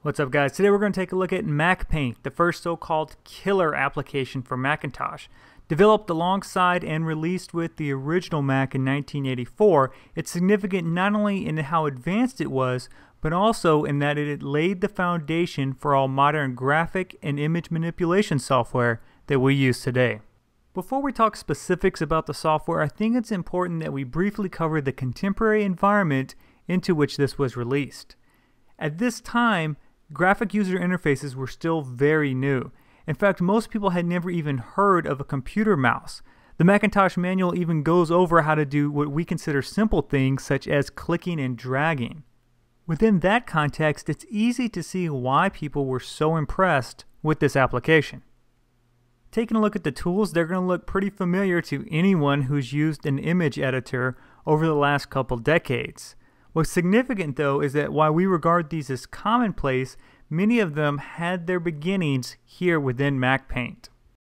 What's up guys, today we're going to take a look at MacPaint, the first so-called killer application for Macintosh. Developed alongside and released with the original Mac in 1984, it's significant not only in how advanced it was, but also in that it laid the foundation for all modern graphic and image manipulation software that we use today. Before we talk specifics about the software, I think it's important that we briefly cover the contemporary environment into which this was released. At this time, graphic user interfaces were still very new. In fact, most people had never even heard of a computer mouse. The Macintosh manual even goes over how to do what we consider simple things such as clicking and dragging. Within that context, it's easy to see why people were so impressed with this application. Taking a look at the tools, they're going to look pretty familiar to anyone who's used an image editor over the last couple decades. What's significant though is that while we regard these as commonplace, many of them had their beginnings here within MacPaint.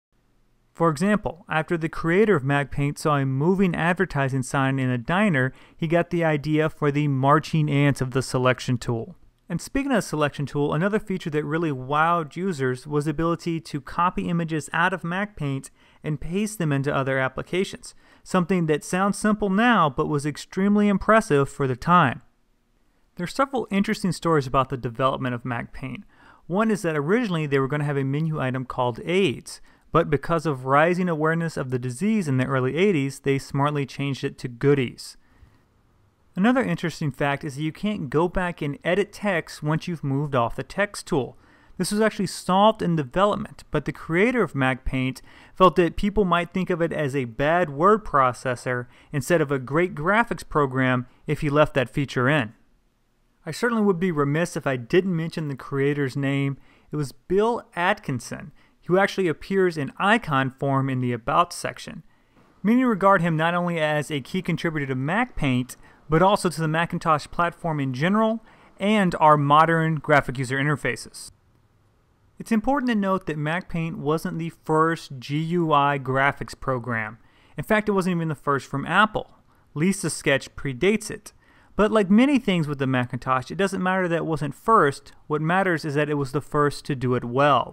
For example, after the creator of MacPaint saw a moving advertising sign in a diner, he got the idea for the marching ants of the selection tool. And speaking of selection tool, another feature that really wowed users was the ability to copy images out of MacPaint and paste them into other applications, something that sounds simple now but was extremely impressive for the time. There are several interesting stories about the development of MacPaint. One is that originally they were going to have a menu item called AIDS, but because of rising awareness of the disease in the early 80s, they smartly changed it to Goodies. Another interesting fact is that you can't go back and edit text once you've moved off the text tool. This was actually solved in development, but the creator of MacPaint felt that people might think of it as a bad word processor instead of a great graphics program if he left that feature in. I certainly would be remiss if I didn't mention the creator's name. It was Bill Atkinson, who actually appears in icon form in the About section. Many regard him not only as a key contributor to MacPaint, but also to the Macintosh platform in general and our modern graphic user interfaces. It's important to note that MacPaint wasn't the first GUI graphics program. In fact, it wasn't even the first from Apple. Lisa's Sketch predates it. But like many things with the Macintosh, it doesn't matter that it wasn't first. What matters is that it was the first to do it well.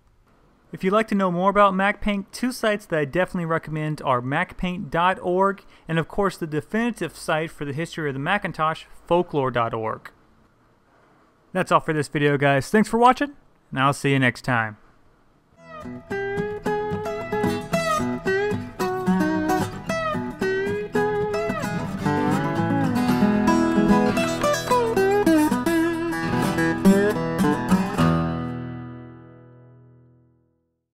If you'd like to know more about MacPaint, two sites that I definitely recommend are MacPaint.org and of course the definitive site for the history of the Macintosh, Folklore.org. That's all for this video guys. Thanks for watching, and I'll see you next time.